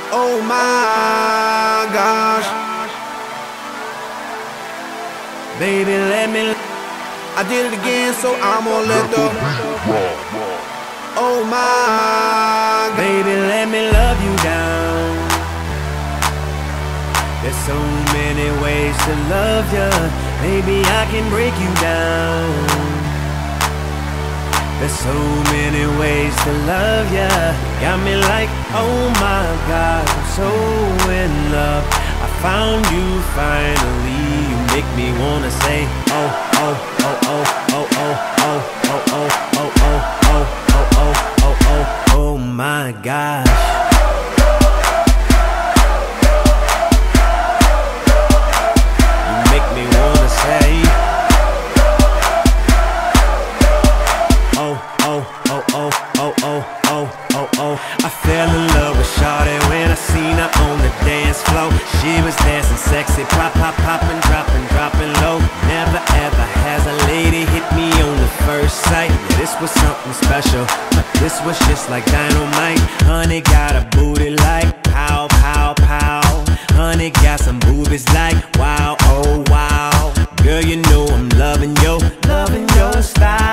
Oh my gosh. Baby, let me. I did it again, so I'm gonna let the. Oh my. Baby, let me love you down. There's so many ways to love ya. Maybe I can break you down. There's so many ways to love ya. Got me like, oh my God, I'm so in love. I found you finally. You make me wanna say, oh, oh, oh, oh, oh, oh, oh, oh, oh, oh, oh, oh, oh, oh, oh, oh, oh my gosh. You make me wanna say, oh, oh, oh, oh, oh, oh, oh, oh, oh. I fell in love with Shawty when I seen her on the dance floor. She was dancing sexy, pop, pop, poppin', dropping, dropping low. Never ever has a lady hit me on the first sight. Yeah, this was something special, but this was just like dynamite. Honey got a booty like pow, pow, pow. Honey got some boobies like wow, oh wow. Girl, you know I'm loving your style.